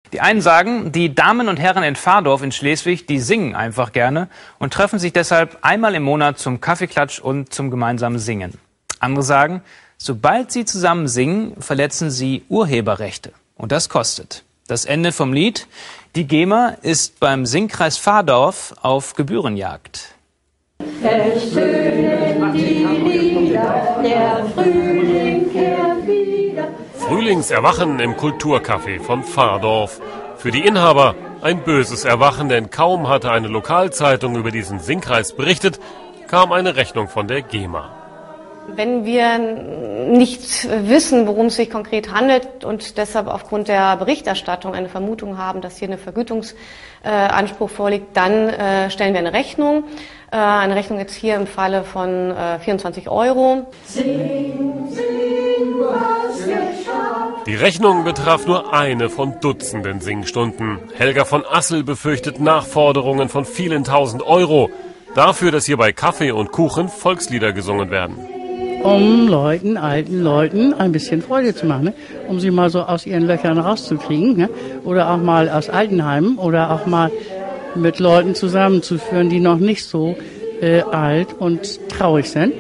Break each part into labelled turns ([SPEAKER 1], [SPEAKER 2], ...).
[SPEAKER 1] Die einen sagen, die Damen und Herren in Fahrdorf in Schleswig, die singen einfach gerne und treffen sich deshalb einmal im Monat zum Kaffeeklatsch und zum gemeinsamen Singen. Andere sagen, sobald sie zusammen singen, verletzen sie Urheberrechte. Und das kostet. Das Ende vom Lied: Die GEMA ist beim Singkreis Fahrdorf auf Gebührenjagd.
[SPEAKER 2] Ertönen die Lieder, der Frühling kehrt wieder.
[SPEAKER 3] Frühlingserwachen im Kulturcafé von Fahrdorf. Für die Inhaber ein böses Erwachen, denn kaum hatte eine Lokalzeitung über diesen Singkreis berichtet, kam eine Rechnung von der GEMA.
[SPEAKER 4] Wenn wir nicht wissen, worum es sich konkret handelt und deshalb aufgrund der Berichterstattung eine Vermutung haben, dass hier ein Vergütungsanspruch vorliegt, dann stellen wir eine Rechnung. Eine Rechnung jetzt hier im Falle von 24 €.
[SPEAKER 2] Sing, sing, du hast geschafft.
[SPEAKER 3] Die Rechnung betraf nur eine von Dutzenden Singstunden. Helga von Assel befürchtet Nachforderungen von vielen tausend Euro dafür, dass hier bei Kaffee und Kuchen Volkslieder gesungen werden.
[SPEAKER 5] Um alten Leuten ein bisschen Freude zu machen, ne? Um sie mal so aus ihren Löchern rauszukriegen, ne? Oder auch mal aus Altenheimen oder auch mal mit Leuten zusammenzuführen, die noch nicht so alt und traurig sind.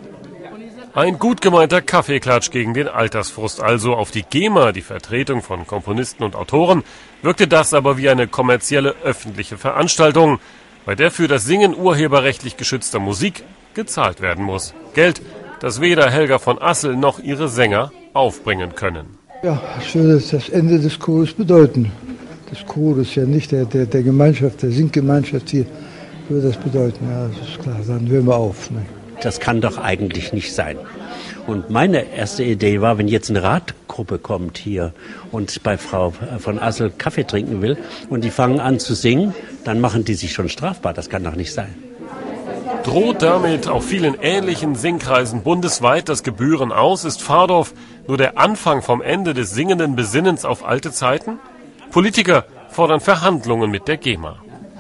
[SPEAKER 3] Ein gut gemeinter Kaffeeklatsch gegen den Altersfrust also. Auf die GEMA, die Vertretung von Komponisten und Autoren, wirkte das aber wie eine kommerzielle öffentliche Veranstaltung, bei der für das Singen urheberrechtlich geschützter Musik gezahlt werden muss. Geld, das weder Helga von Assel noch ihre Sänger aufbringen können.
[SPEAKER 6] Ja, was würde das Ende des Chores bedeuten? Das Chores, ja nicht der Gemeinschaft, der Singgemeinschaft hier, würde das bedeuten. Ja, das ist klar, dann hören wir auf. Ne?
[SPEAKER 7] Das kann doch eigentlich nicht sein. Und meine erste Idee war, wenn jetzt eine Radgruppe kommt hier und bei Frau von Assel Kaffee trinken will und die fangen an zu singen, dann machen die sich schon strafbar. Das kann doch nicht sein.
[SPEAKER 3] Droht damit auch vielen ähnlichen Singkreisen bundesweit das Gebühren aus? Ist Fahrdorf nur der Anfang vom Ende des singenden Besinnens auf alte Zeiten? Politiker fordern Verhandlungen mit der GEMA.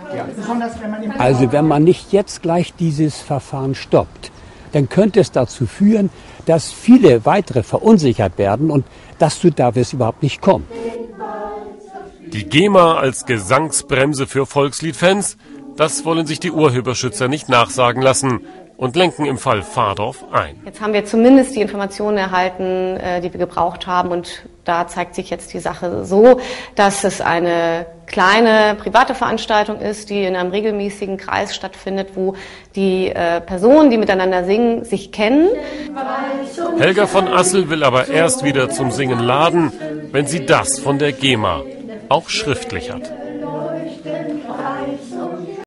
[SPEAKER 8] Also wenn man nicht jetzt gleich dieses Verfahren stoppt, dann könnte es dazu führen, dass viele weitere verunsichert werden und dazu darf es überhaupt nicht kommen.
[SPEAKER 3] Die GEMA als Gesangsbremse für Volksliedfans, das wollen sich die Urheberschützer nicht nachsagen lassen und lenken im Fall Fahrdorf ein.
[SPEAKER 4] Jetzt haben wir zumindest die Informationen erhalten, die wir gebraucht haben, und da zeigt sich jetzt die Sache so, dass es eine kleine private Veranstaltung ist, die in einem regelmäßigen Kreis stattfindet, wo die Personen, die miteinander singen, sich kennen.
[SPEAKER 3] Helga von Assel will aber erst wieder zum Singen laden, wenn sie das von der GEMA auch schriftlich hat.